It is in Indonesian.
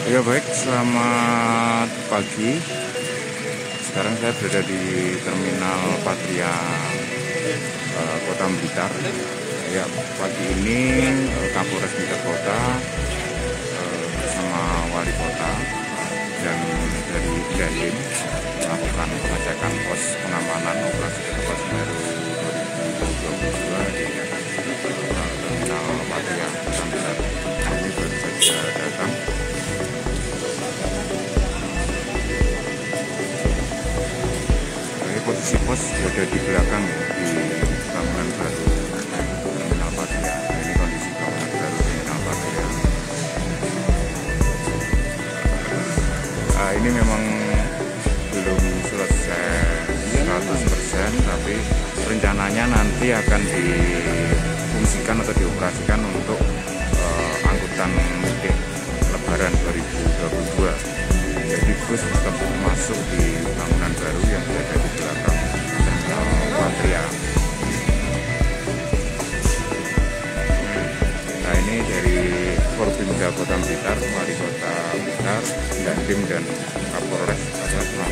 Ya baik, selamat pagi. Sekarang saya berada di Terminal Patria Kota Blitar. Ya, pagi ini Kapolres Blitar Kota bersama Wali Kota dan dari Dandim melakukan pengecekan pos pengamanan operasi Ketupat Semeru 2022 di Terminal Patria Kota Blitar. Ini baru saja datang. Posisi pos berada di belakang ya, di bangunan baru Terminal Patria. Ini kondisi bangunan baru Terminal Patria. Ini memang belum selesai 100%, tapi rencananya nanti akan difungsikan atau dioperasikan untuk angkutan mudik Lebaran 2022. Jadi bus tetap masuk di bangunan baru yang berada di belakang Terminal Patria. Nah, ini dari Forbimda Kota Blitar, Wali Kota Blitar, Dandim dan Kapolres